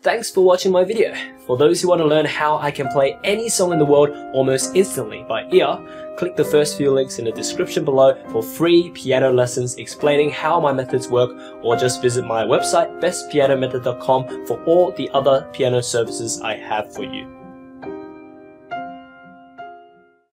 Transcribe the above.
Thanks for watching my video. For those who want to learn how I can play any song in the world almost instantly by ear, click the first few links in the description below for free piano lessons explaining how my methods work, or just visit my website bestpianomethod.com for all the other piano services I have for you.